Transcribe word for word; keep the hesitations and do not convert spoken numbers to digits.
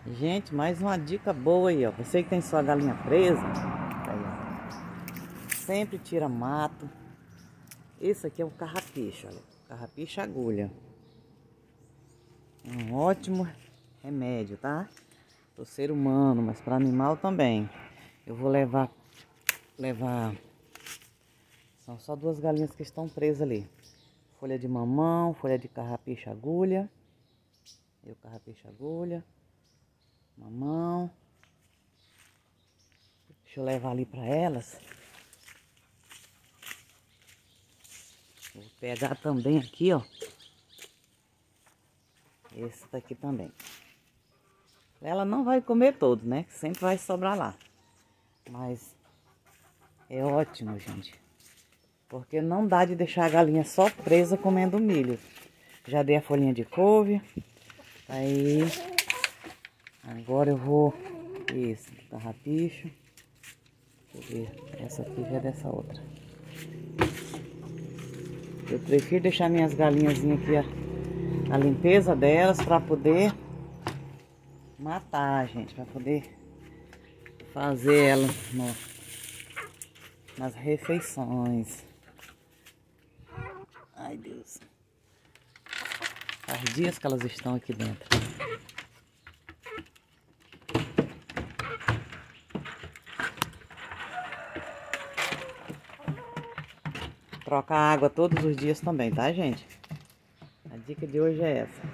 Gente, mais uma dica boa aí, ó. Você que tem sua galinha presa, aí, ó, sempre tira mato. Esse aqui é o carrapicho, olha. Carrapicho agulha. Um ótimo remédio, tá? Pro ser humano, mas para animal também. Eu vou levar, levar. São só duas galinhas que estão presas ali. Folha de mamão, folha de carrapicho agulha. E o carrapicho agulha. Mamão. Deixa eu levar ali para elas. Vou pegar também aqui, ó. Esse daqui também. Ela não vai comer todo, né? Sempre vai sobrar lá. Mas é ótimo, gente. Porque não dá de deixar a galinha só presa comendo milho. Já dei a folhinha de couve. Aí, agora eu vou... Isso, carrapicho. Deixa eu ver. Essa aqui já é dessa outra. Eu prefiro deixar minhas galinhazinhas aqui, a, a limpeza delas, para poder matar, gente. Para poder fazer elas no, nas refeições. Ai, Deus. Faz dias que elas estão aqui dentro. Troca água todos os dias também, tá, gente? A dica de hoje é essa.